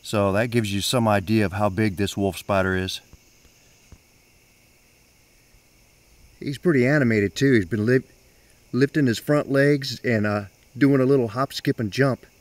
So that gives you some idea of how big this wolf spider is. He's pretty animated too. He's been lifting his front legs and doing a little hop, skip, and jump.